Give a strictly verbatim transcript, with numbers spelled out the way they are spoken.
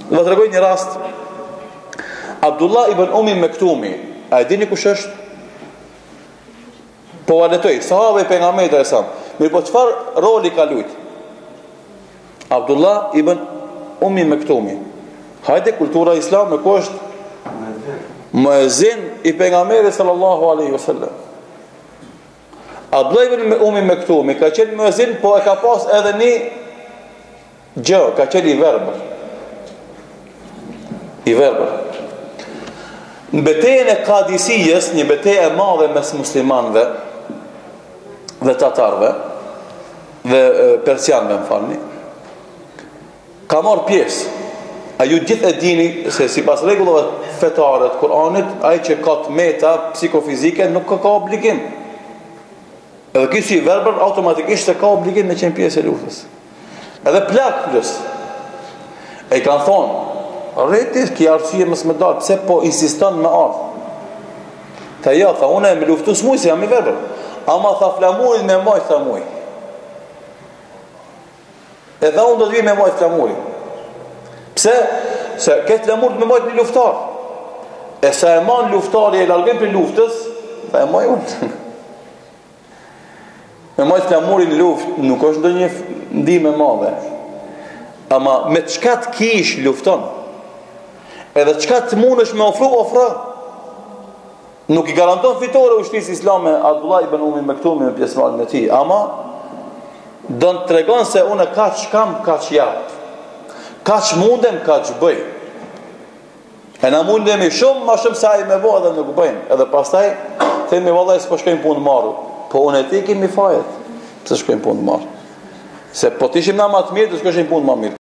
Do të tregoj një rast. Abdullah ibn Umi Mektumi, a e dini kush është? Po valetoj, sahabe i pejgamberit e sa. Mirë, po çfarë roli ka luajt? Abdullah ibn Umi Mektumi. Hajde, kultura islame ku është? Muezzin i pejgamberit sallallahu alaihi wasallam. Abdullah ibn Umi Mektumi ka qenë muezzin, po e ka pas edhe një gjë, ka qenë i verbër. I verbër. Në betejën e Kadisijës, një betejë e madhe mes muslimanëve dhe tatarëve dhe persianëve, më falni, ka marrë pjesë. A ju gjithë e dini se sipas rregullave fetare të Kuranit, ai që ka të meta psikofizike nuk ka, ka obligim. Edhe ky si verbër automatikisht se ka obligim me qenë pjesë e luftës. Edhe plak plus. E kanë thonë, rreti ki arsye mos më dal, pse po insiston me ardh? Tha ja, tha unë me luftu smuj se jam i verbër. Ama tha flamurin me maj, tha muj. Edhe unë do të vi me maj flamurin. Pse? Se këtë flamur me majt një luftar. E sa e man luftari e largën për luftës, tha e maj unë. Me majt flamurin në luft nuk është ndonjë ndihmë e madhe. Ama me çka të kish lufton. Edhe çka të mundesh me ofru, ofro. Nuk i garanton fitore ushtrisë islame Abdullah ibn Umi Mektumi me pjesëmarrjen e tij, ama do të tregon se unë kaç kam, kaç jap. Kaç mundem, kaç bëj. E na mundemi shumë, ma shumë se ai me bëj edhe nuk bëjnë. Edhe pastaj themi vallai s'po shkojmë punë marrë. Po unë e ti kemi fajet. Pse shkojmë punë marrë? Se po të ishim na më të mirë, të shkojmë punë më mirë.